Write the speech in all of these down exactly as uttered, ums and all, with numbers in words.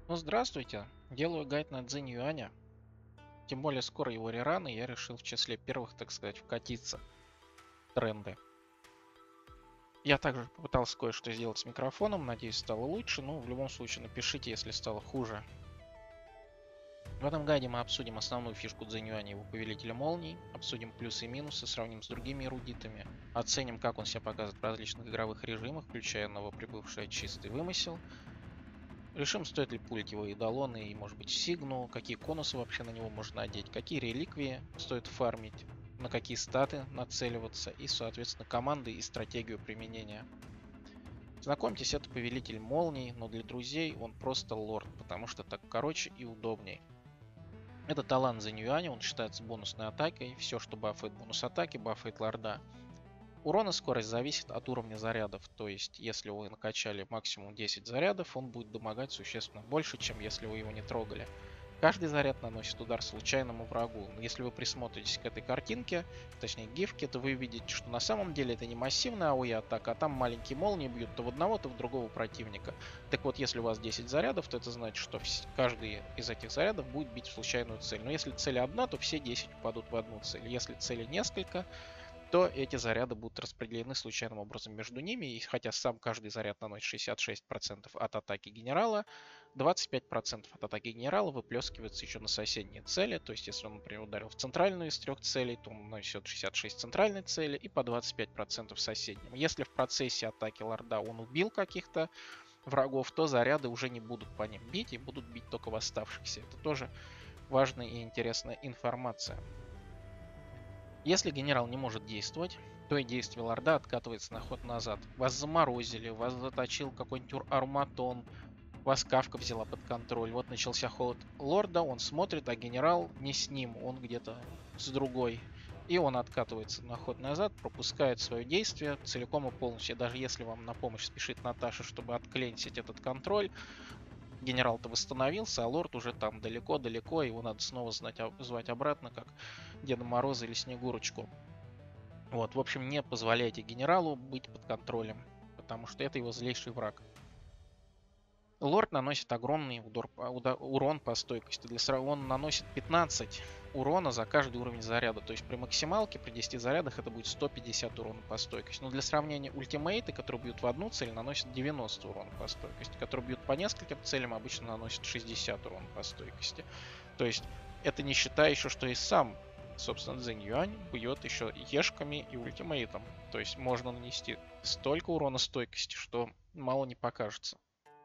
Ну, здравствуйте. Делаю гайд на Цзинь Юаня. Тем более скоро его реран, и я решил в числе первых, так сказать, вкатиться в тренды. Я также попытался кое-что сделать с микрофоном, надеюсь, стало лучше, но в любом случае напишите, если стало хуже. В этом гайде мы обсудим основную фишку Цзинь Юаня, его Повелителя Молний, обсудим плюсы и минусы, сравним с другими эрудитами, оценим, как он себя показывает в различных игровых режимах, включая новоприбывший чистый вымысел. Решим, стоит ли пулить его идолоны и, может быть, Сигну, какие конусы вообще на него можно надеть, какие реликвии стоит фармить, на какие статы нацеливаться и, соответственно, команды и стратегию применения. Знакомьтесь, это Повелитель Молний, но для друзей он просто лорд, потому что так короче и удобней. Это талант Цзинь Юаня, он считается бонусной атакой, все, что бафает бонус атаки, бафает лорда. Урон и скорость зависит от уровня зарядов, то есть если вы накачали максимум десять зарядов, он будет дамагать существенно больше, чем если вы его не трогали. Каждый заряд наносит удар случайному врагу. Если вы присмотритесь к этой картинке, точнее гифке, то вы увидите, что на самом деле это не массивная АОЕ атака, а там маленькие молнии бьют то в одного, то в другого противника. Так вот, если у вас десять зарядов, то это значит, что каждый из этих зарядов будет бить в случайную цель. Но если цель одна, то все десять упадут в одну цель. Если цели несколько, то эти заряды будут распределены случайным образом между ними, и хотя сам каждый заряд наносит шестьдесят шесть процентов от атаки генерала, двадцать пять процентов от атаки генерала выплескивается еще на соседние цели, то есть если он, например, ударил в центральную из трех целей, то он нанесет шестьдесят шесть центральной цели и по двадцать пять процентов соседним. Если в процессе атаки лорда он убил каких-то врагов, то заряды уже не будут по ним бить и будут бить только в оставшихся. Это тоже важная и интересная информация. Если генерал не может действовать, то и действие лорда откатывается на ход назад. Вас заморозили, вас заточил какой-нибудь арматон, вас Кавка взяла под контроль. Вот начался холод лорда, он смотрит, а генерал не с ним, он где-то с другой. И он откатывается на ход назад, пропускает свое действие целиком и полностью. Даже если вам на помощь спешит Наташа, чтобы отклинить этот контроль, генерал-то восстановился, а лорд уже там далеко-далеко, его надо снова знать, звать обратно, как Деда Мороза или Снегурочку. Вот, в общем, не позволяйте генералу быть под контролем, потому что это его злейший враг. Лорд наносит огромный удар, удар, урон по стойкости. Для сравнения, он наносит пятнадцать урона за каждый уровень заряда. То есть при максималке, при десяти зарядах это будет сто пятьдесят урона по стойкости. Но для сравнения, ультимейты, которые бьют в одну цель, наносят девяносто урона по стойкости. Которые бьют по нескольким целям, обычно наносят шестьдесят урона по стойкости. То есть это не считая еще, что и сам, собственно, Цзинь Юань бьет еще ешками и ультимейтом. То есть можно нанести столько урона стойкости, что мало не покажется.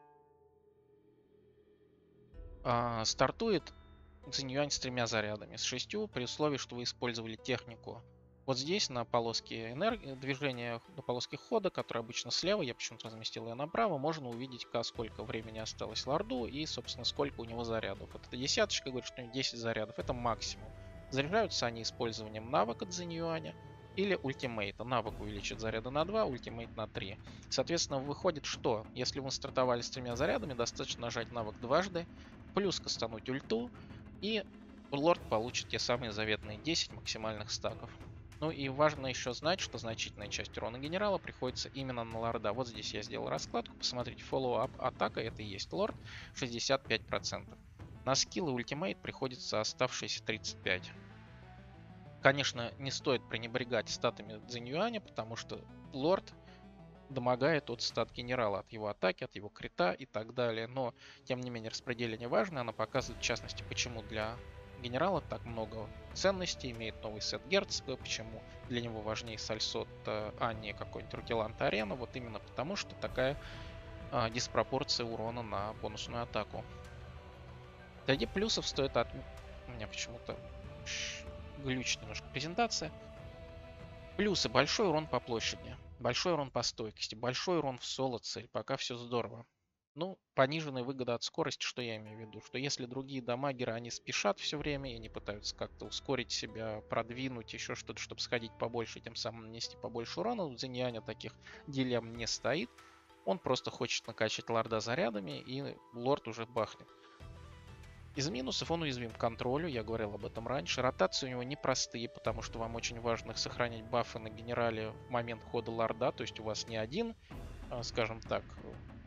А, стартует Цзинь Юань с тремя зарядами, с шестью, при условии, что вы использовали технику. Вот здесь на полоске энергии, движения на полоске хода, которая обычно слева, я почему-то разместил ее направо, можно увидеть, сколько времени осталось лорду и, собственно, сколько у него зарядов. Вот эта десяточка говорит, что у него десять зарядов, это максимум. Заряжаются они использованием навыка Цзинь Юаня или ультимейта. Навык увеличит заряды на два, ультимейт на три. Соответственно, выходит, что если вы стартовали с тремя зарядами, достаточно нажать навык дважды, плюс кастануть ульту, и лорд получит те самые заветные десять максимальных стаков. Ну и важно еще знать, что значительная часть урона генерала приходится именно на лорда. Вот здесь я сделал раскладку, посмотрите, follow-up атака, это и есть лорд, шестьдесят пять процентов. На скилл и ультимейт приходится оставшиеся тридцать пять процентов. Конечно, не стоит пренебрегать статами Цзинь Юаня, потому что лорд домогает от стат генерала, от его атаки, от его крита и так далее. Но, тем не менее, распределение важно. Оно показывает, в частности, почему для генерала так много ценностей, имеет новый сет герцога, почему для него важнее Сальсот, а не какой-нибудь Рукелант Арена. Вот именно потому, что такая а, диспропорция урона на бонусную атаку. Среди плюсов стоит отметить... У меня почему-то глючит немножко презентация. Плюсы. Большой урон по площади. Большой урон по стойкости, большой урон в соло цель, пока все здорово. Ну, пониженная выгода от скорости, что я имею в виду? Что если другие дамагеры, они спешат все время и не пытаются как-то ускорить себя, продвинуть, еще что-то, чтобы сходить побольше, тем самым нанести побольше урона, у Цзинь Юаня таких дилемм не стоит. Он просто хочет накачать лорда зарядами, и лорд уже бахнет. Из минусов он уязвим к контролю, я говорил об этом раньше. Ротации у него непростые, потому что вам очень важно сохранять бафы на генерале в момент хода лорда. То есть у вас не один, скажем так,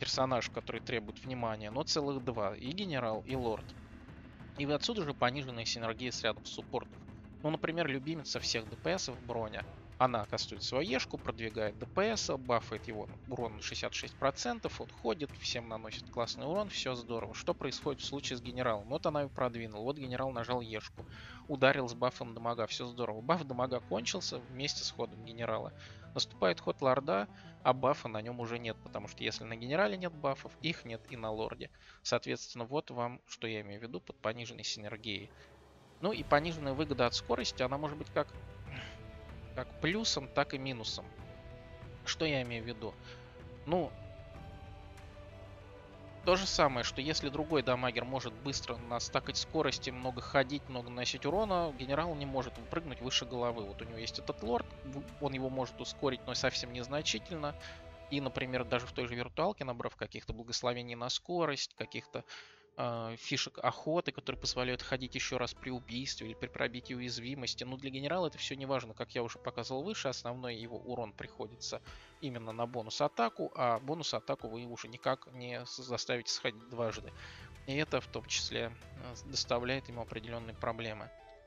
персонаж, который требует внимания, но целых два. И генерал, и лорд. И отсюда же пониженная синергия с рядом суппортов. Ну, например, любимица всех ДПСов Броня. Она кастует свою ешку, продвигает ДПСа, бафает его урон на шестьдесят шесть процентов, он ходит, всем наносит классный урон, все здорово. Что происходит в случае с генералом? Вот она и продвинула. Вот генерал нажал ешку, ударил с бафом дамага, все здорово. Баф дамага кончился вместе с ходом генерала. Наступает ход лорда, а бафа на нем уже нет, потому что если на генерале нет бафов, их нет и на лорде. Соответственно, вот вам, что я имею в виду под пониженной синергией. Ну и пониженная выгода от скорости, она может быть как, как плюсом, так и минусом. Что я имею в виду? Ну, то же самое, что если другой дамагер может быстро настакать скорости, много ходить, много наносить урона, генерал не может выпрыгнуть выше головы. Вот у него есть этот лорд, он его может ускорить, но совсем незначительно. И, например, даже в той же виртуалке, набрав каких-то благословений на скорость, каких-то э, фишек охоты, которые позволяют ходить еще раз при убийстве или при пробитии уязвимости. Но для генерала это все не важно. Как я уже показывал выше, основной его урон приходится именно на бонус-атаку, а бонус-атаку вы уже никак не заставите сходить дважды. И это в том числе доставляет ему определенные проблемы.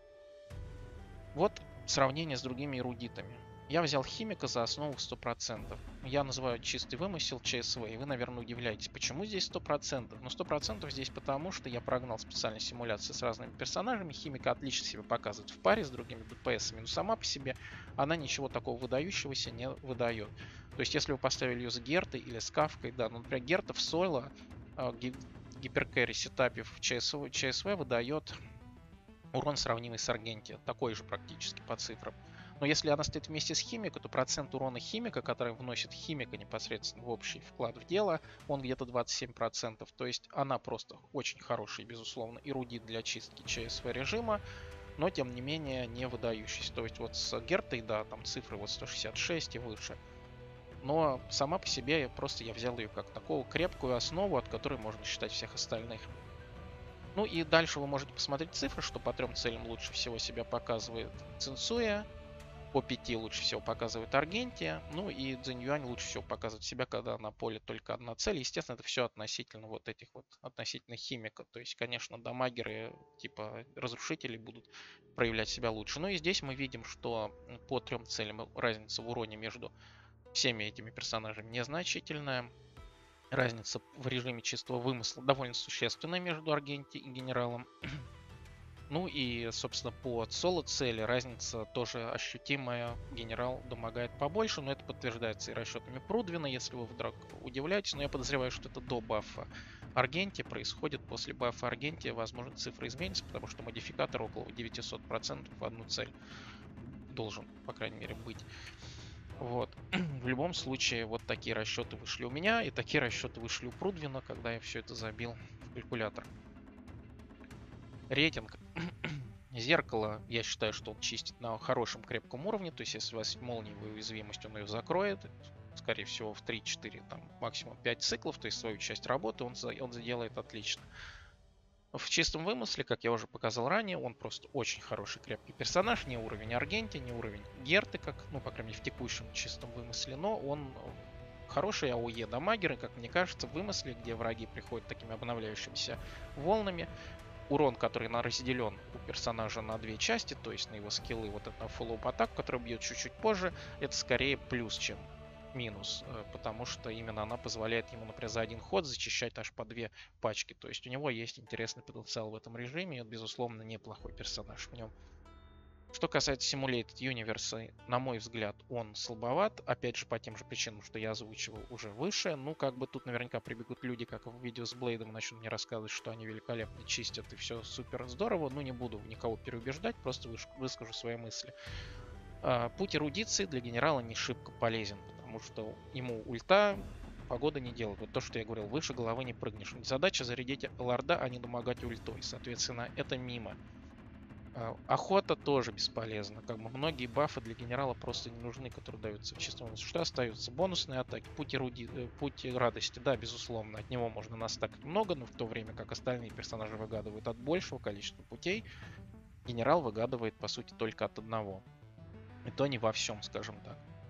Вот сравнение с другими эрудитами. Я взял химика за основу сто процентов. Я называю чистый вымысел ЧСВ, и вы, наверное, удивляетесь, почему здесь сто процентов. Но сто процентов здесь потому, что я прогнал специальные симуляции с разными персонажами. Химика отлично себя показывает в паре с другими ДПСами, но сама по себе она ничего такого выдающегося не выдает. То есть, если вы поставили ее с Гертой или с Кавкой, да, ну, например, Герта в соло, гиперкэри сетапе в ЧСВ, ЧСВ выдает урон, сравнимый с Аргенти, такой же практически по цифрам. Но если она стоит вместе с химикой, то процент урона химика, который вносит химика непосредственно в общий вклад в дело, он где-то двадцать семь процентов. То есть она просто очень хороший, безусловно, эрудит для чистки ЧСВ режима, но тем не менее не выдающийся. То есть вот с Гертой, да, там цифры вот сто шестьдесят шесть и выше. Но сама по себе просто я взял ее как такую крепкую основу, от которой можно считать всех остальных. Ну и дальше вы можете посмотреть цифры, что по трем целям лучше всего себя показывает Цинцуя. По пяти лучше всего показывает Аргентия. Ну и Цзиньюань лучше всего показывает себя, когда на поле только одна цель. Естественно, это все относительно вот этих вот, относительно химика. То есть, конечно, дамагеры типа разрушителей будут проявлять себя лучше. Ну и здесь мы видим, что по трем целям разница в уроне между всеми этими персонажами незначительная. Разница в режиме чистого вымысла довольно существенная между Аргентией и генералом. Ну и, собственно, по соло-цели разница тоже ощутимая. Генерал домогает побольше, но это подтверждается и расчетами Прудвина, если вы вдруг удивляетесь. Но я подозреваю, что это до бафа Аргентии происходит. После бафа Аргентии, возможно, цифра изменится, потому что модификатор около девятьсот процентов в одну цель должен, по крайней мере, быть. Вот. В любом случае, вот такие расчеты вышли у меня, и такие расчеты вышли у Прудвина, когда я все это забил в калькулятор. Рейтинг. Зеркало, я считаю, что он чистит на хорошем крепком уровне. То есть, если у вас молниевая уязвимость, он ее закроет. Скорее всего, в три-четыре, там, максимум пять циклов. То есть, свою часть работы он, за, он сделает отлично. В чистом вымысле, как я уже показал ранее, он просто очень хороший крепкий персонаж. Не уровень Аргенти, не уровень Герты, как, ну, по крайней мере, в текущем чистом вымысле. Но он хороший АОЕ дамагер. И, как мне кажется, в вымысле, где враги приходят такими обновляющимися волнами, урон, который разделен у персонажа на две части, то есть на его скиллы, вот это follow атаку, который бьет чуть-чуть позже, это скорее плюс, чем минус, потому что именно она позволяет ему, например, за один ход зачищать аж по две пачки. То есть у него есть интересный потенциал в этом режиме, и он, безусловно, неплохой персонаж в нем. Что касается Simulated Universe, на мой взгляд, он слабоват. Опять же, по тем же причинам, что я озвучивал уже выше. Ну, как бы тут наверняка прибегут люди, как в видео с Блейдом, начнут мне рассказывать, что они великолепно чистят и все супер здорово. Ну, не буду никого переубеждать, просто выскажу свои мысли. Путь эрудиции для генерала не шибко полезен, потому что ему ульта погода не делает. Вот то, что я говорил, выше головы не прыгнешь. Задача зарядить лорда, а не домогать ультой. Соответственно, это мимо. Охота тоже бесполезна. Как бы многие бафы для генерала просто не нужны, которые даются в чистом вымысле. Что остается? Бонусные атаки, путь, эруди... путь радости. Да, безусловно, от него можно настакать много, но в то время как остальные персонажи выгадывают от большего количества путей, генерал выгадывает, по сути, только от одного. И то не во всем, скажем так.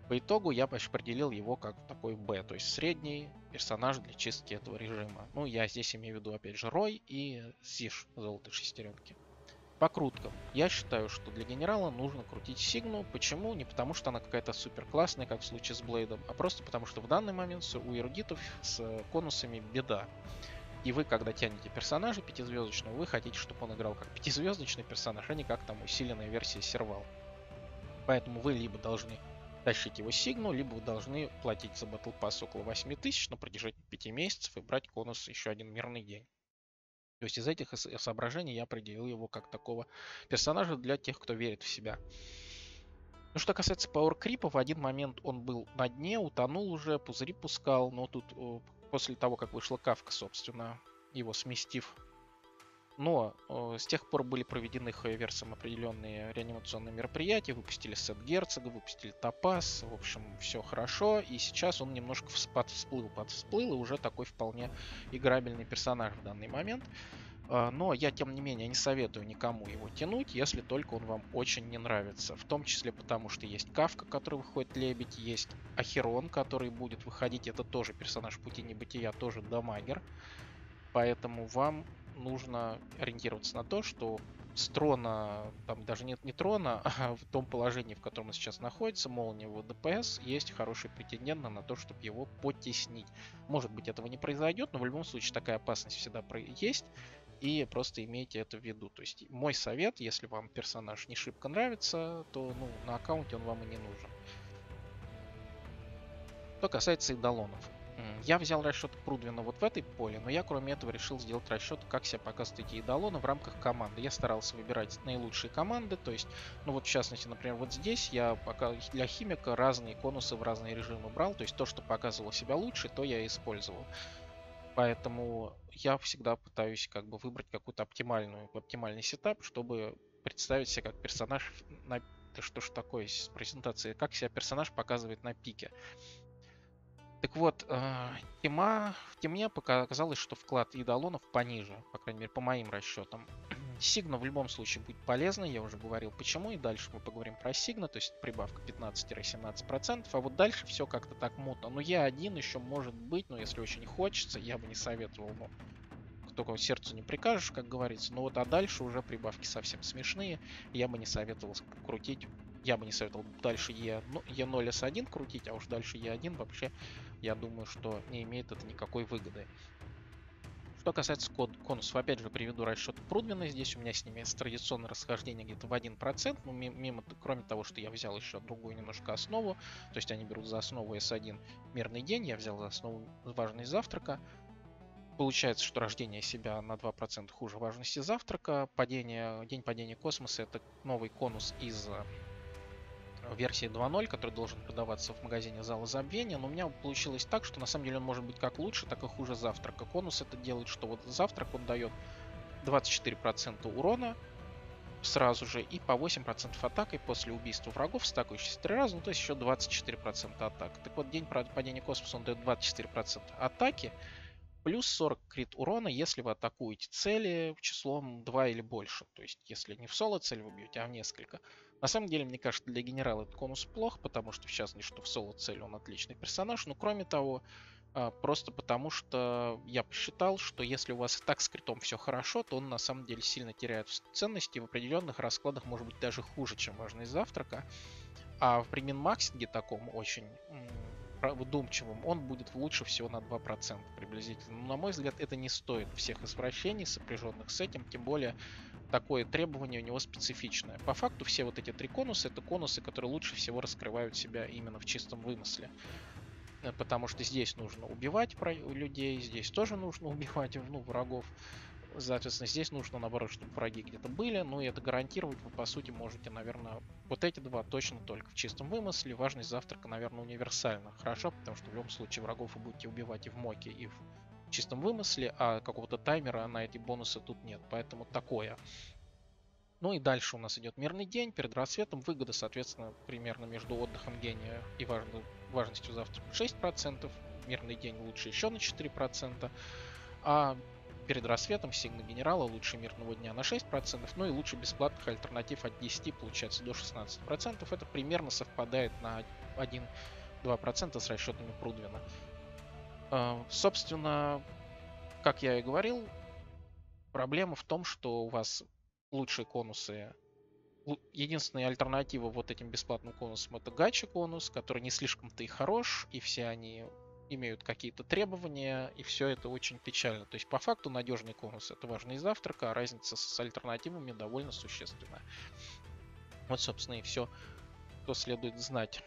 По итогу я определил его как такой Б, то есть средний персонаж для чистки этого режима. Ну, я здесь имею в виду, опять же, Рой и Зиш, золотые шестеренки. По круткам. Я считаю, что для генерала нужно крутить Сигну. Почему? Не потому, что она какая-то супер классная, как в случае с Блейдом, а просто потому, что в данный момент у эрудитов с конусами беда. И вы, когда тянете персонажа пятизвездочного, вы хотите, чтобы он играл как пятизвездочный персонаж, а не как там усиленная версия сервал. Поэтому вы либо должны тащить его Сигну, либо вы должны платить за Battle Pass около восемь тысяч на протяжении пяти месяцев и брать конус еще один мирный день. То есть из этих соображений я определил его как такого персонажа для тех, кто верит в себя. Ну, что касается Power Creep, в один момент он был на дне, утонул уже, пузыри пускал, но тут после того, как вышла Кавка, собственно, его сместив. Но э, с тех пор были проведены Хоеверсом определенные реанимационные мероприятия, выпустили сет Герцога, выпустили Топаз, в общем, все хорошо, и сейчас он немножко подвсплыл, подвсплыл, и уже такой вполне играбельный персонаж в данный момент. Э, но я, тем не менее, не советую никому его тянуть, если только он вам очень не нравится. В том числе потому, что есть Кавка, который выходит Лебедь, есть Ахерон, который будет выходить, это тоже персонаж Пути Небытия, тоже дамагер. Поэтому вам нужно ориентироваться на то, что с трона, там даже нет не трона, а в том положении, в котором он сейчас находится, молния в ДПС, есть хороший претендент на то, чтобы его потеснить. Может быть, этого не произойдет, но в любом случае такая опасность всегда есть, и просто имейте это в виду. То есть мой совет, если вам персонаж не шибко нравится, то ну, на аккаунте он вам и не нужен. Что касается идолонов. Я взял расчет Прудвина вот в этой поле, но я кроме этого решил сделать расчет, как себя показывают эти идолоны в рамках команды. Я старался выбирать наилучшие команды, то есть, ну вот в частности, например, вот здесь я пока для химика разные конусы в разные режимы брал, то есть то, что показывало себя лучше, то я использовал. Поэтому я всегда пытаюсь как бы выбрать какую-то оптимальную, оптимальный сетап, чтобы представить себя как персонаж на... Что ж такое с презентацией? Как себя персонаж показывает на пике. Так вот, э, тема, в теме показалось, что вклад идолонов пониже, по крайней мере, по моим расчетам. Сигна в любом случае будет полезной, я уже говорил почему, и дальше мы поговорим про Сигна, то есть прибавка пятнадцать-семнадцать процентов, а вот дальше все как-то так мутно. Но я один еще может быть, но если очень хочется, я бы не советовал, но только сердцу не прикажешь, как говорится. Но вот а дальше уже прибавки совсем смешные, я бы не советовал крутить. Я бы не советовал дальше Е, ну, Е ноль эс один крутить, а уж дальше Е один вообще, я думаю, что не имеет это никакой выгоды. Что касается код, конусов, опять же, приведу расчет Прудвина. Здесь у меня с ними традиционное расхождение где-то в один процент. Ну, мимо, кроме того, что я взял еще другую немножко основу. То есть они берут за основу эс один мирный день, я взял за основу важность завтрака. Получается, что рождение себя на два процента хуже важности завтрака. Падение, день падения космоса — это новый конус из версии два ноль, который должен продаваться в магазине Зала Забвения, но у меня получилось так, что на самом деле он может быть как лучше, так и хуже завтрака. Конус это делает, что вот завтрак он дает двадцать четыре процента урона сразу же и по восемь процентов атакой после убийства врагов, стакающихся три раза, ну то есть еще двадцать четыре процента атак. Так вот, день падения космоса он дает двадцать четыре процента атаки, плюс сорок крит урона, если вы атакуете цели в числом два или больше. То есть, если не в соло цель вы бьете, а в несколько. На самом деле, мне кажется, для генерала этот конус плох, потому что, в частности, что в соло цель он отличный персонаж. Но, кроме того, просто потому что я посчитал, что если у вас и так с критом все хорошо, то он на самом деле сильно теряет в ценности. В определенных раскладах может быть даже хуже, чем важность завтрака. А при минмаксинге таком очень вдумчивым, он будет лучше всего на два процента приблизительно. Но, на мой взгляд, это не стоит всех извращений, сопряженных с этим, тем более такое требование у него специфичное. По факту все вот эти три конуса — это конусы, которые лучше всего раскрывают себя именно в чистом вымысле. Потому что здесь нужно убивать людей, здесь тоже нужно убивать ну, врагов. Соответственно, здесь нужно, наоборот, чтобы враги где-то были. Ну и это гарантировать вы, по сути, можете, наверное, вот эти два точно только в чистом вымысле. Важность завтрака, наверное, универсальна. Хорошо, потому что в любом случае врагов вы будете убивать и в моке, и в чистом вымысле, а какого-то таймера на эти бонусы тут нет. Поэтому такое. Ну и дальше у нас идет мирный день. Перед рассветом выгода, соответственно, примерно между отдыхом гения и важностью завтрака шесть процентов. Мирный день лучше еще на четыре процента. А перед рассветом, сигна генерала, лучше мирного дня на шесть процентов, ну и лучше бесплатных альтернатив от десяти получается до шестнадцати процентов. Это примерно совпадает на один-два процента с расчетами Прудвина. Собственно, как я и говорил, проблема в том, что у вас лучшие конусы. Единственная альтернатива вот этим бесплатным конусам — это гача конус, который не слишком-то и хорош, и все они имеют какие-то требования, и все это очень печально. То есть по факту надежный конус — это важный завтрак, а разница с альтернативами довольно существенная. Вот, собственно, и все, что следует знать.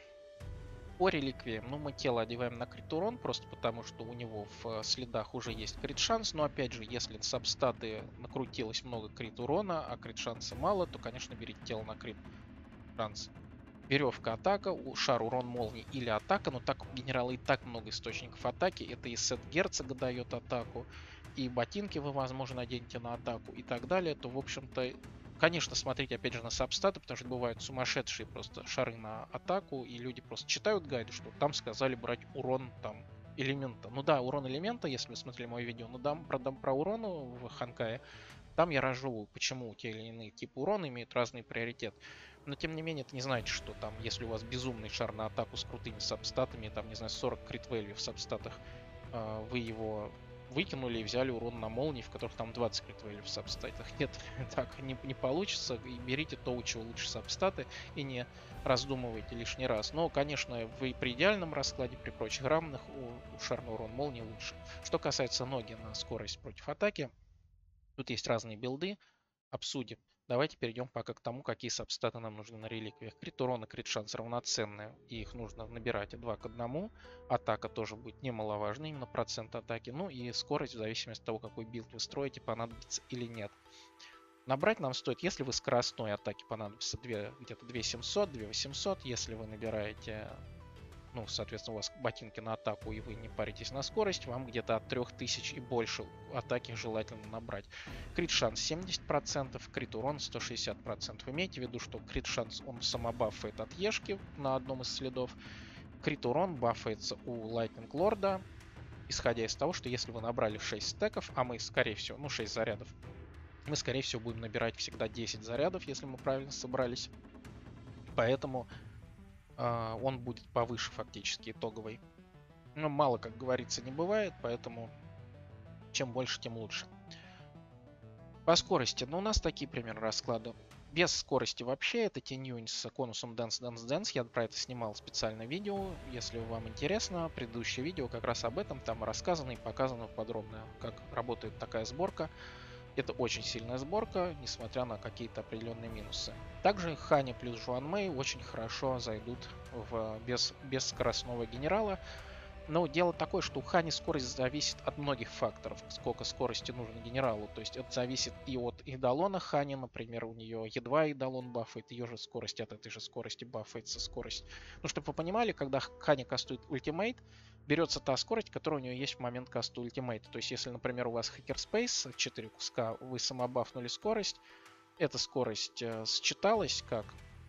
По реликвиям, ну, мы тело одеваем на крит урон, просто потому что у него в следах уже есть крит шанс, но опять же, если в сабстаты накрутилось много крит урона, а крит шанса мало, то, конечно, берите тело на крит шанс. Веревка — атака, шар — урон молнии или атака, но так у генерала и так много источников атаки, это и сет герцога дает атаку, и ботинки вы, возможно, наденете на атаку и так далее, то, в общем-то, конечно, смотрите опять же на сабстаты, потому что бывают сумасшедшие просто шары на атаку, и люди просто читают гайды, что там сказали брать урон там элемента. Ну да, урон элемента, если вы смотрели мое видео, но дам, про, дам про урон в Ханкае, там я разжевываю, почему те или иные типы урона имеют разный приоритет. Но тем не менее, это не значит, что там, если у вас безумный шар на атаку с крутыми сабстатами, там, не знаю, сорок крит value в сабстатах, вы его выкинули и взяли урон на молнии, в которых там двадцать крит value в сабстатах. Нет, так не, не получится. И берите то, у чего лучше сабстаты, и не раздумывайте лишний раз. Но, конечно, вы при идеальном раскладе, при прочих равных, у, у шарный урон молнии лучше. Что касается ноги на скорость против атаки, тут есть разные билды, обсудим. Давайте перейдем пока к тому, какие сабстаты нам нужны на реликвиях. Крит урон и крит шанс равноценные, и их нужно набирать два к одному. Атака тоже будет немаловажна, именно процент атаки. Ну и скорость, в зависимости от того, какой билд вы строите, понадобится или нет. Набрать нам стоит, если вы скоростной атаки, понадобится где-то две семьсот, две восемьсот. Если вы набираете, ну, соответственно, у вас ботинки на атаку, и вы не паритесь на скорость, вам где-то от трёх тысяч и больше атаки желательно набрать. Крит шанс семьдесят процентов, крит урон сто шестьдесят процентов. Имейте в виду, что крит шанс он самобаффает от Ешки на одном из следов. Крит урон бафается у Lightning Lord, исходя из того, что если вы набрали шесть стеков, а мы, скорее всего, ну, шесть зарядов, мы, скорее всего, будем набирать всегда десять зарядов, если мы правильно собрались. Поэтому он будет повыше фактически итоговый. Но мало, как говорится, не бывает, поэтому чем больше, тем лучше. По скорости, ну у нас такие примеры расклада. Без скорости вообще это Тенюнь с конусом Dance Dance Dance. Я про это снимал специальное видео. Если вам интересно, предыдущее видео как раз об этом. Там рассказано и показано подробно, как работает такая сборка. Это очень сильная сборка, несмотря на какие-то определенные минусы. Также Хани плюс Жуан Мэй очень хорошо зайдут в без, без скоростного генерала. Но дело такое, что у Хани скорость зависит от многих факторов, сколько скорости нужно генералу. То есть это зависит и от идолона Хани, например, у нее едва идолон бафает, ее же скорость от этой же скорости бафается скорость. Ну, чтобы вы понимали, когда Хани кастует ультимейт, берется та скорость, которая у нее есть в момент каста ультимейта. То есть, если, например, у вас хакерспейс четыре куска, вы самобафнули скорость, эта скорость э, считалась как...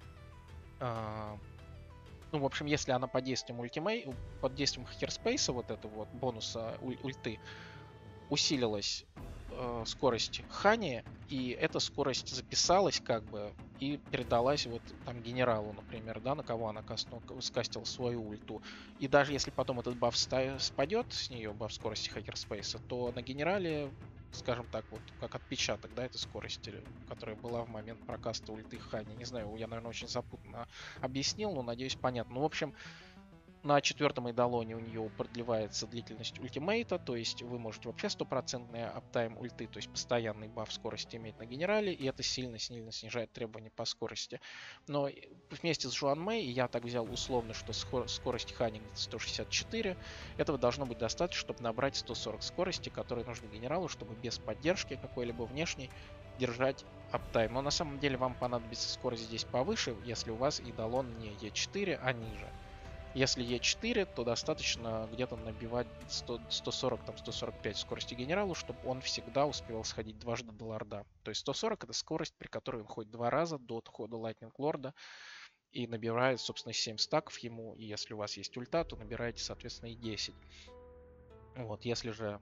Э, ну, в общем, если она под действием ультимейт, под действием хакерспейса, вот этого вот бонуса уль, ульты, усилилась э, скорость Хани, и эта скорость записалась как бы и передалась вот там генералу, например, да, на кого она кастну, скастила свою ульту. И даже если потом этот баф спадет с нее, баф скорости хакерспейса, то на генерале, скажем так, вот как отпечаток, да, этой скорости, которая была в момент прокаста ульты Хани. Не знаю, я, наверное, очень запутанно объяснил, но надеюсь, понятно. Ну, в общем, на четвертом идолоне у нее продлевается длительность ультимейта, то есть вы можете вообще стопроцентный аптайм ульты, то есть постоянный баф скорости иметь на генерале, и это сильно-сильно снижает требования по скорости. Но вместе с Жуан Мэй, я так взял условно, что скорость Хани где-то сто шестьдесят четыре, этого должно быть достаточно, чтобы набрать сто сорок скорости, которые нужны генералу, чтобы без поддержки какой-либо внешней держать аптайм. Но на самом деле вам понадобится скорость здесь повыше, если у вас идолон не Е четыре, а ниже. Если Е четыре, то достаточно где-то набивать сто, сто сорок, там, сто сорок пять скорости генералу, чтобы он всегда успевал сходить дважды до лорда. То есть сто сорок это скорость, при которой он ходит два раза до отхода Lightning Lord и набирает, собственно, семь стаков ему. И если у вас есть ульта, то набираете, соответственно, и десять. Вот, если же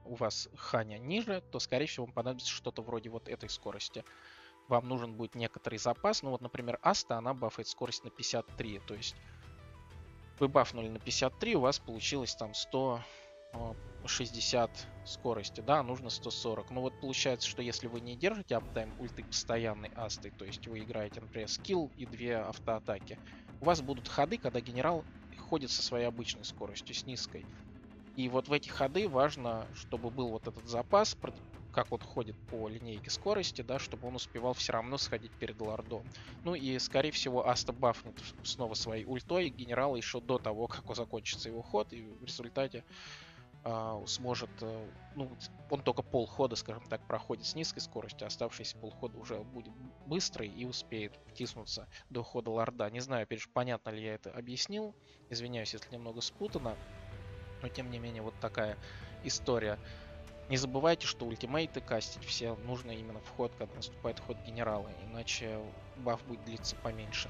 у вас ханя ниже, то, скорее всего, вам понадобится что-то вроде вот этой скорости. Вам нужен будет некоторый запас. Ну вот, например, Аста, она бафает скорость на пятьдесят три. То есть вы бафнули на пятьдесят три, у вас получилось там сто шестьдесят скорости, да, нужно сто сорок. Ну вот получается, что если вы не держите аптайм ульты постоянной астой, то есть вы играете, например, скилл и две автоатаки, у вас будут ходы, когда генерал ходит со своей обычной скоростью, с низкой. И вот в эти ходы важно, чтобы был вот этот запас, как он ходит по линейке скорости, да, чтобы он успевал все равно сходить перед лордом. Ну и, скорее всего, Аста бафнет снова своей ультой генерала еще до того, как закончится его ход, и в результате Uh, сможет, uh, ну, он только полхода, скажем так, проходит с низкой скоростью, оставшийся полхода уже будет быстрый и успеет втиснуться до хода лорда. Не знаю, опять же, понятно ли я это объяснил, извиняюсь, если немного спутано, но тем не менее вот такая история. Не забывайте, что ультимейты кастить все нужно именно в ход, когда наступает ход генерала, иначе баф будет длиться поменьше.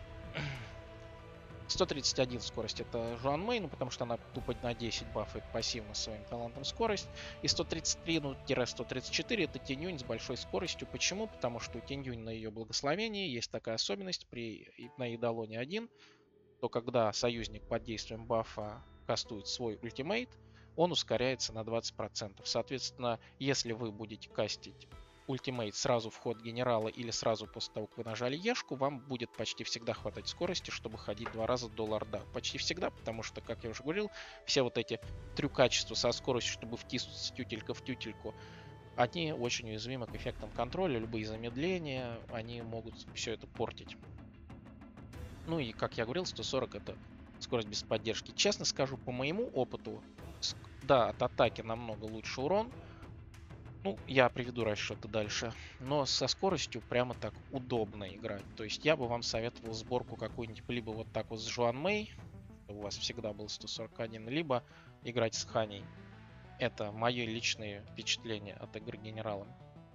сто тридцать один скорость это Жуан Мэй, ну потому что она тупо на десять бафает пассивно своим талантом скорость. И сто тридцать три, ну сто тридцать четыре это Тень Юнь с большой скоростью. Почему? Потому что у Тень Юнь на ее благословении есть такая особенность при на Идолоне один, то когда союзник под действием бафа кастует свой ультимейт, он ускоряется на двадцать процентов. Соответственно, если вы будете кастить ультимейт сразу в ход генерала или сразу после того, как вы нажали Ешку, вам будет почти всегда хватать скорости, чтобы ходить два раза до лорда. Почти всегда, потому что, как я уже говорил, все вот эти трюкачества со скоростью, чтобы втиснуться тютелька в тютельку, они очень уязвимы к эффектам контроля, любые замедления, они могут все это портить. Ну и, как я говорил, сто сорок это скорость без поддержки. Честно скажу, по моему опыту, да, от атаки намного лучше урон. Ну, я приведу расчеты дальше. Но со скоростью прямо так удобно играть. То есть я бы вам советовал сборку какую-нибудь либо вот так вот с Жуан Мэй, чтобы у вас всегда был сто сорок один, либо играть с Ханей. Это мои личные впечатления от игры генералом.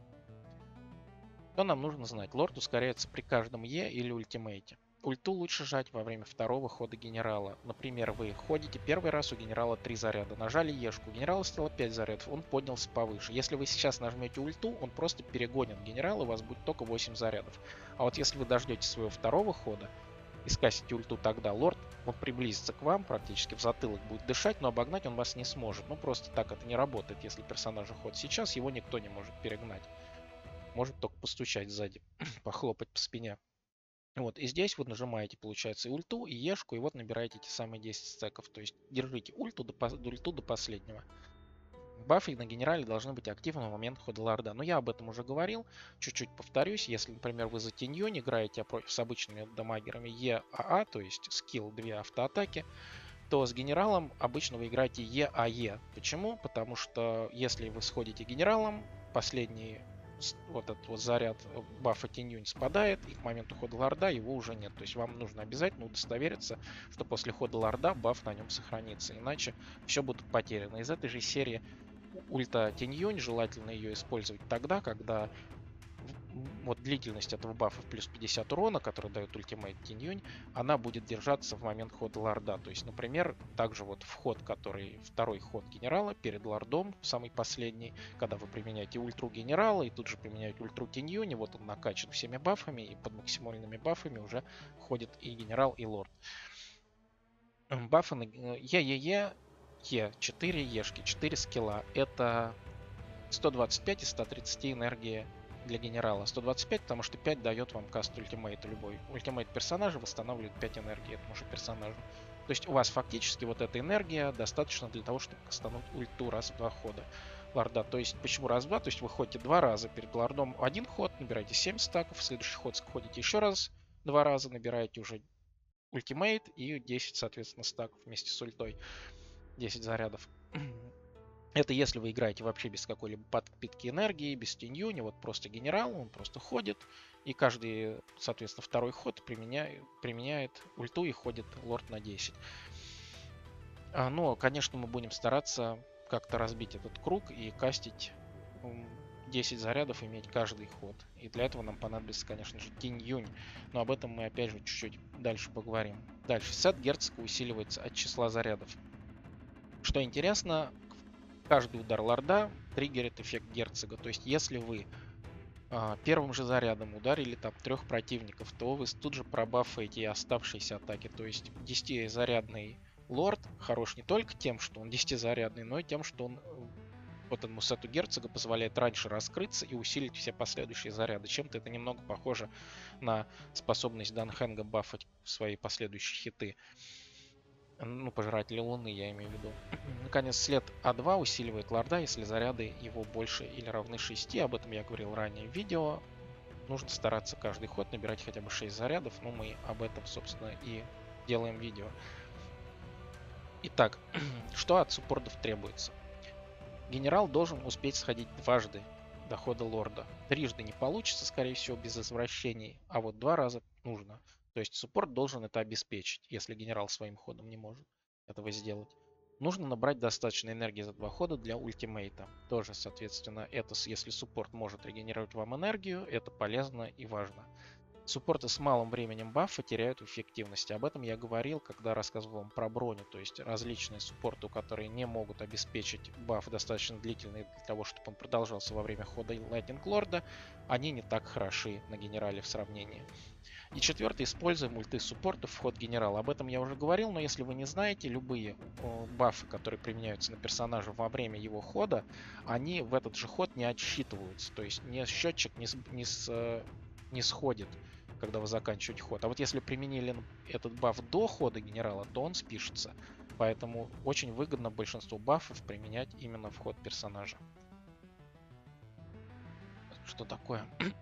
Что нам нужно знать? Лорд ускоряется при каждом Е или ультимейте. Ульту лучше жать во время второго хода генерала. Например, вы ходите первый раз, у генерала три заряда, нажали Ешку, у генерала стало пять зарядов, он поднялся повыше. Если вы сейчас нажмете ульту, он просто перегонит генерала, у вас будет только восемь зарядов. А вот если вы дождетесь своего второго хода и скасите ульту, тогда лорд, он приблизится к вам, практически в затылок будет дышать, но обогнать он вас не сможет. Ну просто так это не работает, если персонажа ход сейчас, его никто не может перегнать. Может только постучать сзади, похлопать по спине. Вот, и здесь вы нажимаете, получается, и ульту, и ешку, и вот набираете эти самые десять стеков. То есть держите ульту до, ульту до последнего. Бафы на генерале должны быть активны в момент хода лорда. Но я об этом уже говорил, чуть-чуть повторюсь. Если, например, вы за Тень Юнь играете против с обычными дамагерами Е А А, то есть скилл две автоатаки, то с генералом обычно вы играете Е А Е. Почему? Потому что если вы сходите генералом, последний вот этот вот заряд бафа Тень Юнь спадает, и к моменту хода лорда его уже нет. То есть вам нужно обязательно удостовериться, что после хода лорда баф на нем сохранится, иначе все будет потеряно. Из этой же серии ульта Тень Юнь, желательно ее использовать тогда, когда вот длительность этого бафа в плюс пятьдесят урона, который дает ультимейт Тень Юнь, она будет держаться в момент хода лорда. То есть, например, также вот в ход, который второй ход генерала перед лордом, самый последний, когда вы применяете ультру генерала и тут же применяете ультру Тень Юнь, вот он накачан всеми бафами, и под максимальными бафами уже ходит и генерал, и лорд. Бафы на Е-Е-Е, Е, четыре Ешки, четыре скилла. Это сто двадцать пять и сто тридцать энергии для генерала. сто двадцать пять, потому что пять дает вам каст ультимейта любой. Ультимейт персонажа восстанавливает пять энергии этому же персонажу. То есть у вас фактически вот эта энергия достаточно для того, чтобы кастануть ульту раз в два хода лорда. То есть почему раз в два? То есть вы ходите два раза перед лордом один ход, набираете семь стаков, в следующий ход ходите еще раз два раза, набираете уже ультимейт и десять, соответственно, стаков вместе с ультой. десять зарядов. Это если вы играете вообще без какой-либо подпитки энергии, без Тень Юнь, вот просто генерал, он просто ходит, и каждый, соответственно, второй ход применяет, применяет ульту и ходит лорд на десять. А, но, конечно, мы будем стараться как-то разбить этот круг и кастить десять зарядов, иметь каждый ход. И для этого нам понадобится, конечно же, Тень Юнь. Но об этом мы опять же чуть-чуть дальше поговорим. Дальше. Сет герцога усиливается от числа зарядов. Что интересно, каждый удар лорда триггерит эффект герцога. То есть, если вы а, первым же зарядом ударили там трех противников, то вы тут же пробафаете и оставшиеся атаки. То есть десятизарядный лорд хорош не только тем, что он десятизарядный, но и тем, что он вот этому сету герцога позволяет раньше раскрыться и усилить все последующие заряды. Чем-то это немного похоже на способность Данхенга бафать свои последующие хиты. Ну, пожиратели Луны, я имею в виду. Наконец, след А два усиливает лорда, если заряды его больше или равны шести. Об этом я говорил ранее в видео. Нужно стараться каждый ход набирать хотя бы шесть зарядов. Но мы об этом, собственно, и делаем видео. Итак, что от суппортов требуется? Генерал должен успеть сходить дважды до хода лорда. Трижды не получится, скорее всего, без извращений, а вот два раза нужно. То есть суппорт должен это обеспечить, если генерал своим ходом не может этого сделать. Нужно набрать достаточно энергии за два хода для ультимейта. Тоже, соответственно, это, если суппорт может регенерировать вам энергию, это полезно и важно. Суппорты с малым временем бафа теряют эффективность. Об этом я говорил, когда рассказывал вам про броню. То есть различные суппорты, которые не могут обеспечить баф достаточно длительный для того, чтобы он продолжался во время хода Lightning Lord, они не так хороши на генерале в сравнении. И четвертый, используем ульты суппортов в ход генерала. Об этом я уже говорил, но если вы не знаете, любые бафы, которые применяются на персонажа во время его хода, они в этот же ход не отсчитываются. То есть не счетчик не, не, с, не сходит, когда вы заканчиваете ход. А вот если применили этот баф до хода генерала, то он спишется. Поэтому очень выгодно большинство бафов применять именно в ход персонажа. Что такое?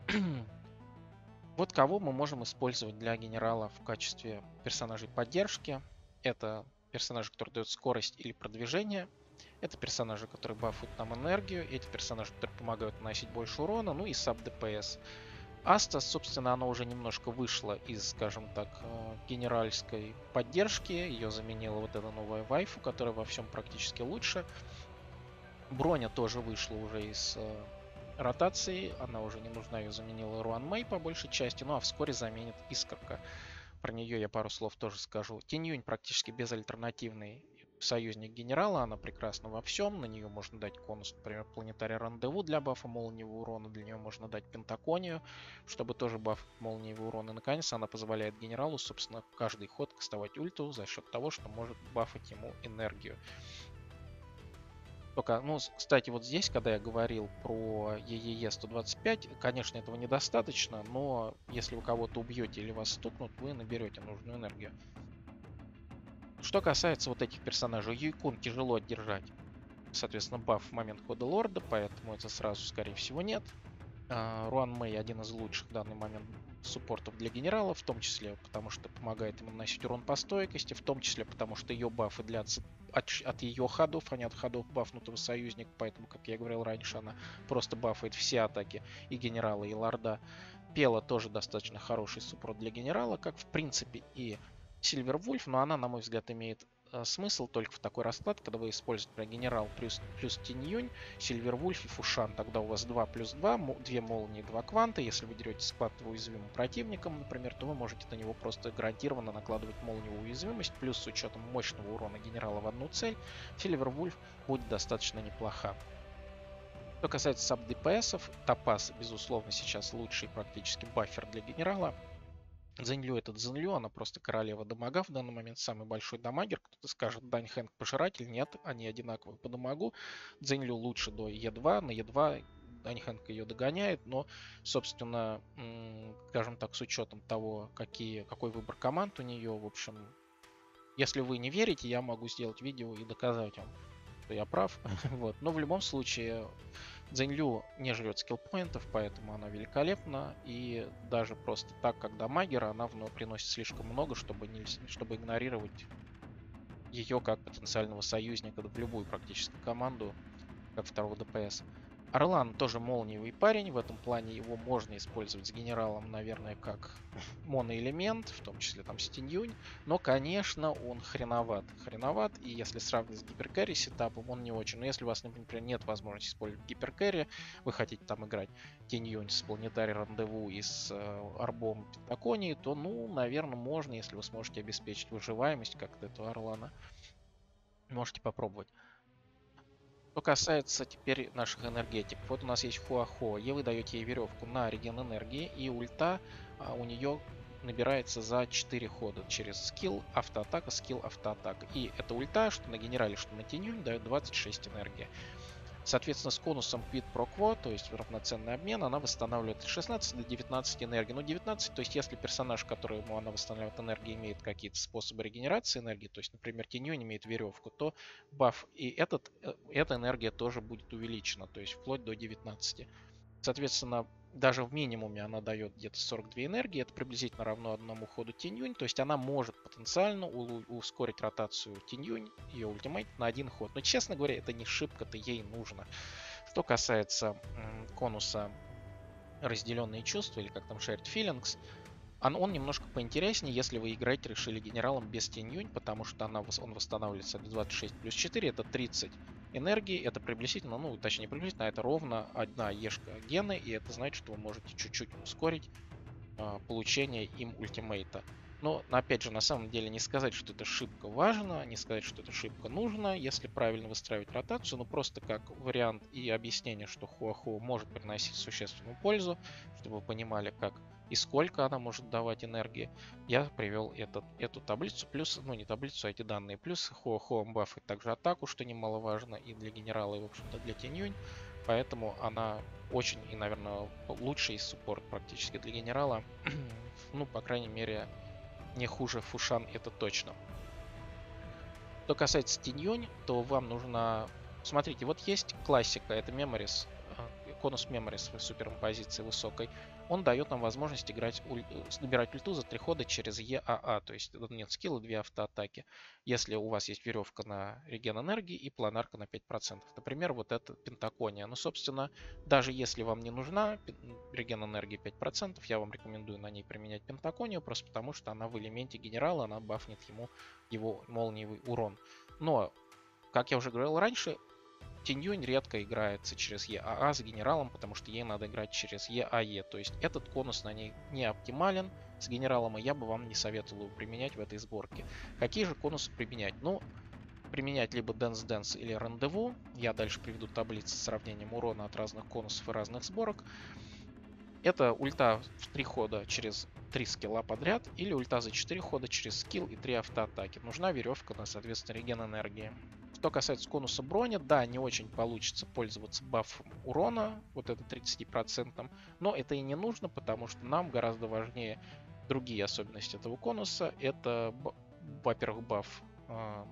Вот кого мы можем использовать для генерала в качестве персонажей поддержки. Это персонажи, которые дают скорость или продвижение. Это персонажи, которые бафуют нам энергию. Эти персонажи, которые помогают наносить больше урона. Ну и саб-ДПС. Аста, собственно, она уже немножко вышла из, скажем так, генеральской поддержки. Ее заменила вот эта новая вайфу, которая во всем практически лучше. Броня тоже вышла уже из ротации. Она уже не нужна, ее заменила Руан Мэй по большей части. Ну а вскоре заменит Искорка. Про нее я пару слов тоже скажу. Тинь Юнь практически безальтернативный союзник генерала, она прекрасна во всем, на нее можно дать конус, например, планетарий рандеву для бафа молниевого урона, для нее можно дать пентаконию, чтобы тоже баф молниевого урона. И наконец она позволяет генералу, собственно, каждый ход кастовать ульту за счет того, что может бафать ему энергию. Только, ну, кстати, вот здесь, когда я говорил про и и и сто двадцать пять, конечно, этого недостаточно, но если вы кого-то убьете или вас стукнут, вы наберете нужную энергию. Что касается вот этих персонажей, Юйкун тяжело держать, соответственно, баф в момент хода лорда, поэтому это сразу, скорее всего, нет. Руан Мэй один из лучших в данный момент суппортов для генерала, в том числе потому, что помогает ему наносить урон по стойкости, в том числе потому, что ее бафы длятся от, от ее ходов, а не от ходов бафнутого союзника, поэтому, как я говорил раньше, она просто бафает все атаки и генерала, и лорда. Пела тоже достаточно хороший суппорт для генерала, как в принципе и Сильвервульф, но она, на мой взгляд, имеет э, смысл только в такой расклад, когда вы используете, например, генерал плюс, плюс Тинь Юнь, Сильвервульф и Фушан. Тогда у вас два плюс два, две молнии, два кванта. Если вы деретесь с квантово уязвимым противником, например, то вы можете на него просто гарантированно накладывать молниевую уязвимость, плюс с учетом мощного урона генерала в одну цель, Сильвервульф будет достаточно неплоха. Что касается саб-ДПСов, Топаз, безусловно, сейчас лучший практически бафер для генерала. Зенлю это Зенлю, она просто королева дамага в данный момент, самый большой дамагер. Кто-то скажет, Даньхэнг пожиратель, нет, они одинаковые по дамагу. Зенлю лучше до е два, на е два Даньхэнг ее догоняет, но, собственно, скажем так, с учетом того, какие, какой выбор команд у нее, в общем, если вы не верите, я могу сделать видео и доказать вам, что я прав. Вот. Но в любом случае, Зенлю не жрет скиллпоинтов, поэтому она великолепна. И даже просто так, как дамагера, она вновь приносит слишком много, чтобы, не, чтобы игнорировать ее как потенциального союзника в любую практически команду, как второго ДПС. Орлан тоже молниевый парень, в этом плане его можно использовать с генералом, наверное, как моноэлемент, в том числе там с Тинь Юнь, но, конечно, он хреноват. Хреноват, и если сравнивать с гиперкэрри сетапом, он не очень. Но если у вас, например, нет возможности использовать гиперкэрри, вы хотите там играть Тинь Юнь с планетарий рандеву и с э, арбом Пентаконии, то, ну, наверное, можно, если вы сможете обеспечить выживаемость как-то этого Орлана. Можете попробовать. Что касается теперь наших энергетик. Вот у нас есть Хуахо, и вы даете ей веревку на реген энергии, и ульта а, у нее набирается за четыре хода через скилл, автоатака, скилл, автоатака. И эта ульта, что на генерале, что на Тиньюнь, дает двадцать шесть энергии. Соответственно, с конусом Quid Pro Quo, то есть равноценный обмен, она восстанавливает с шестнадцати до девятнадцати энергии. Ну, девятнадцать, то есть если персонаж, которому она восстанавливает энергию, имеет какие-то способы регенерации энергии, то есть, например, Тиньюнь имеет веревку, то баф и этот, эта энергия тоже будет увеличена, то есть вплоть до девятнадцати. Соответственно, даже в минимуме она дает где-то сорок две энергии, это приблизительно равно одному ходу Тиньюнь, то есть она может потенциально ускорить ротацию Тиньюнь, ее ультимейт, на один ход. Но, честно говоря, это не шибко-то ей нужно. Что касается м, конуса разделенные чувства, или как там Shared Feelings, он, он немножко поинтереснее, если вы играете решили генералом без Тиньюнь, потому что она, он восстанавливается двадцать шесть плюс четыре, это тридцать энергии, это приблизительно, ну точнее приблизительно, это ровно одна ешка гены, и это значит, что вы можете чуть-чуть ускорить э, получение им ультимейта. Но опять же, на самом деле не сказать, что это шибко важно, не сказать, что это шибко нужно, если правильно выстраивать ротацию, но просто как вариант и объяснение, что Хуаху может приносить существенную пользу, чтобы вы понимали, как и сколько она может давать энергии, я привел этот, эту таблицу, плюс, ну не таблицу, а эти данные, плюс Хуаху бафает также атаку, что немаловажно и для генерала, и в общем-то для Тиньюнь, поэтому она очень и, наверное, лучший суппорт практически для генерала, ну, по крайней мере, не хуже Фушан, это точно. Что касается Тиньюнь, то вам нужно... Смотрите, вот есть классика, это Memories, конус Memories в суперимпозиции высокой. Он дает нам возможность играть, набирать ульту за три хода через и а а, то есть нет скилла, две автоатаки. Если у вас есть веревка на реген энергии и планарка на пять процентов. Например, вот это Пентакония. Ну, собственно, даже если вам не нужна реген энергии пять процентов, я вам рекомендую на ней применять Пентаконию, просто потому что она в элементе генерала, она бафнет ему его молниевый урон. Но, как я уже говорил раньше, Тиньюнь редко играется через и а а с генералом, потому что ей надо играть через и а е. То есть этот конус на ней не оптимален с генералом, и я бы вам не советовал его применять в этой сборке. Какие же конусы применять? Ну, применять либо Dance Dance или Рандеву. Я дальше приведу таблицы с сравнением урона от разных конусов и разных сборок. Это ульта в три хода через три скилла подряд, или ульта за четыре хода через скилл и три автоатаки. Нужна веревка на, соответственно, реген энергии. Что касается конуса брони, да, не очень получится пользоваться бафом урона, вот это тридцать процентов, но это и не нужно, потому что нам гораздо важнее другие особенности этого конуса. Это, во-первых, баф, э,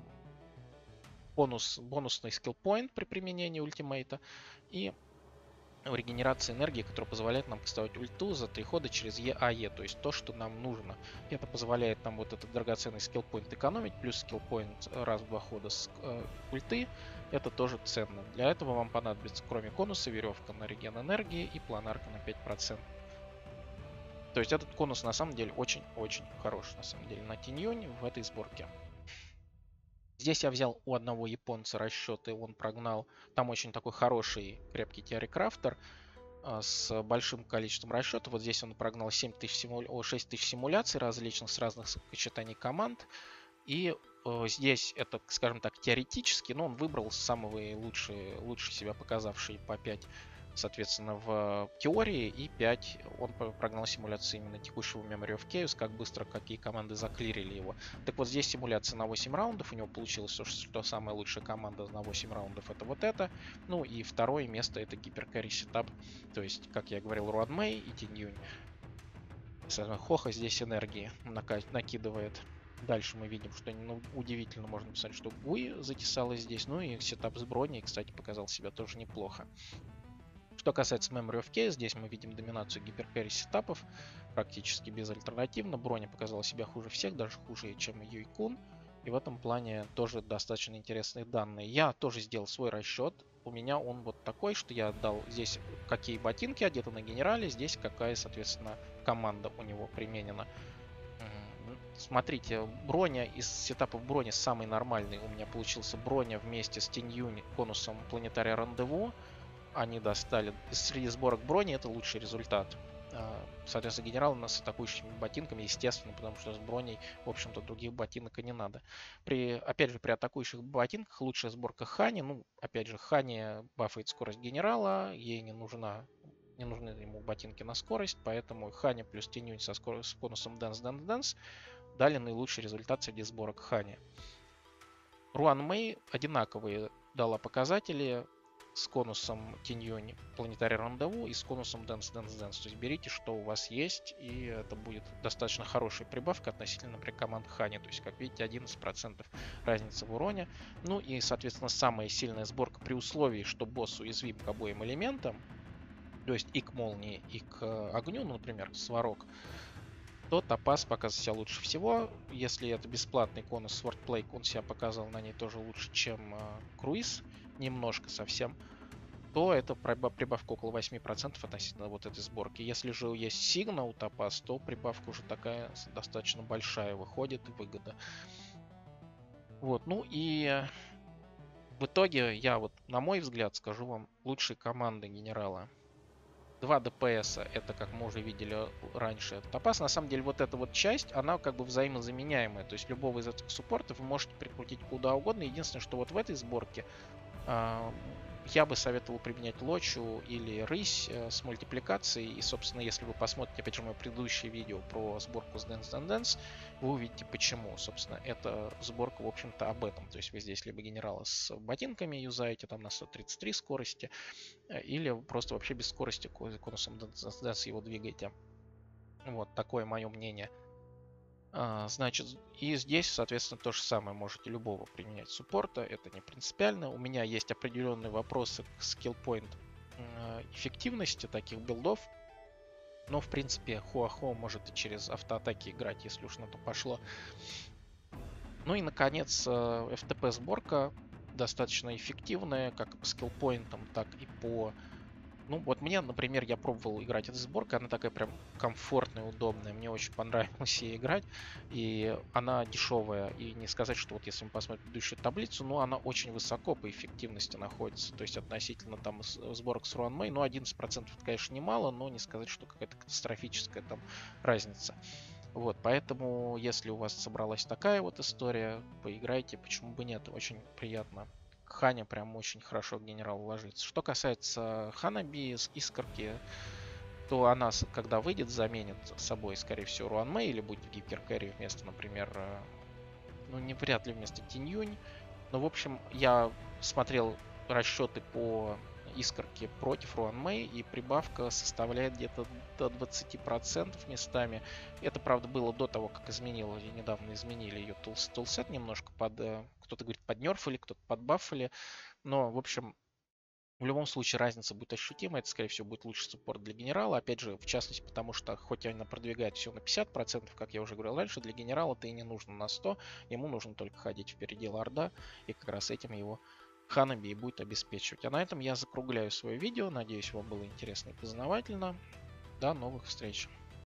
бонус, бонусный скилл-поинт при применении ультимейта и регенерация энергии, которая позволяет нам поставить ульту за три хода через и а е, то есть то, что нам нужно. Это позволяет нам вот этот драгоценный скиллпоинт экономить, плюс скиллпоинт раз в два хода с э, ульты. Это тоже ценно. Для этого вам понадобится, кроме конуса, веревка на реген энергии и планарка на пять процентов. То есть этот конус на самом деле очень-очень хорош, на самом деле, на Тиньюнь в этой сборке. Здесь я взял у одного японца расчеты, он прогнал, там очень такой хороший, крепкий теорикрафтер э, с большим количеством расчетов. Вот здесь он прогнал семь тысяч симуля... шесть тысяч симуляций различных с разных сочетаний команд. И э, здесь это, скажем так, теоретически, но он выбрал самые лучшие, лучше себя показавшие по пять, соответственно, в теории, и пять он прогнал симуляции именно текущего Memory of Chaos, как быстро какие команды заклирили его. Так вот, здесь симуляция на восемь раундов, у него получилось, что самая лучшая команда на восемь раундов это вот это. Ну и второе место это гиперкарри сетап, то есть, как я говорил, Руанмэй и Тиньюнь. Хоха здесь энергии накидывает. Дальше мы видим, что ну, удивительно можно писать, что Гуи затесалась здесь. Ну и сетап с броней, кстати, показал себя тоже неплохо. Что касается Memory of Chaos, здесь мы видим доминацию гиперкарри сетапов практически безальтернативно. Броня показала себя хуже всех, даже хуже, чем Юйкун. И в этом плане тоже достаточно интересные данные. Я тоже сделал свой расчет. У меня он вот такой, что я отдал здесь какие ботинки одеты на генерале, здесь какая, соответственно, команда у него применена. Смотрите, броня из сетапов брони самый нормальный у меня получился броня вместе с Тиньюнь конусом Планетария Рандеву. Они достали среди сборок брони, это лучший результат. Соответственно, генерал у нас с атакующими ботинками, естественно, потому что с броней, в общем-то, других ботинок и не надо. При, опять же, при атакующих ботинках лучшая сборка Хани. Ну, опять же, Хани бафает скорость генерала, ей не нужна, не нужны ему ботинки на скорость, поэтому Хани плюс Тинюнь со скоростью, с бонусом Dance Dance Dance дали наилучший результат среди сборок Хани. Руан Мэй одинаковые дала показатели с конусом Тиньюнь Планетарий Рандеву и с конусом Dance Dance Dance. То есть берите, что у вас есть, и это будет достаточно хорошая прибавка относительно, например, команд Хани. То есть, как видите, одиннадцать процентов разницы в уроне. Ну и, соответственно, самая сильная сборка при условии, что босс уязвим к обоим элементам, то есть и к молнии, и к огню, ну, например, Сварог, то Топаз показывает себя лучше всего. Если это бесплатный конус Swordplay, он себя показал на ней тоже лучше, чем э, Круиз, немножко совсем, то это прибавка около восемь процентов относительно вот этой сборки. Если же есть Сигна у Топаз, то прибавка уже такая достаточно большая выходит и выгода. Вот, ну и в итоге я вот, на мой взгляд, скажу вам лучшие команды генерала. Два ДПС, это, как мы уже видели раньше, Топаз. На самом деле, вот эта вот часть, она как бы взаимозаменяемая. То есть любого из этих суппортов вы можете прикрутить куда угодно. Единственное, что вот в этой сборке э, я бы советовал применять Лочу или Рысь э, с мультипликацией. И, собственно, если вы посмотрите, опять же, мое предыдущее видео про сборку с Dance Dance Dance, вы увидите почему. Собственно, эта сборка, в общем-то, об этом. То есть вы здесь либо генерала с ботинками юзаете, там на сто тридцать три скорости, или просто вообще без скорости конусом Dance Dance Dance его двигаете. Вот такое мое мнение. А, значит, и здесь, соответственно, то же самое. Можете любого применять суппорта, это не принципиально. У меня есть определенные вопросы к скиллпоинт эффективности таких билдов. Но, в принципе, Хуахо может и через автоатаки играть, если уж на то пошло. Ну и, наконец, эф тэ пэ-сборка достаточно эффективная, как по скиллпоинтам, так и по... Ну, вот мне, например, я пробовал играть этой сборкой, она такая прям комфортная, удобная, мне очень понравилось ей играть, и она дешевая, и не сказать, что вот если мы посмотрим предыдущую таблицу, ну, она очень высоко по эффективности находится, то есть относительно там сборок с Руан Мэй, ну, одиннадцать процентов это, конечно, немало, но не сказать, что какая-то катастрофическая там разница. Вот, поэтому, если у вас собралась такая вот история, поиграйте, почему бы нет, очень приятно. Ханя прям очень хорошо к генералу ложится. Что касается Ханаби с Искорки, то она, когда выйдет, заменит собой, скорее всего, Руан Мэй или будет гиперкэрри вместо, например, ну, не вряд ли вместо Тиньюнь. Но, в общем, я смотрел расчеты по Искорке против Руан Мэй, и прибавка составляет где-то до двадцати процентов местами. Это, правда, было до того, как изменили, недавно изменили ее тулсет немножко под, кто-то говорит, поднерфали, кто-то подбафали. Но, в общем, в любом случае разница будет ощутима. Это, скорее всего, будет лучший суппорт для генерала. Опять же, в частности, потому что, хоть она продвигает все на пятьдесят процентов, как я уже говорил раньше, для генерала-то и не нужно на сто процентов. Ему нужно только ходить впереди лорда, и как раз этим его Ханаби и будет обеспечивать. А на этом я закругляю свое видео. Надеюсь, вам было интересно и познавательно. До новых встреч.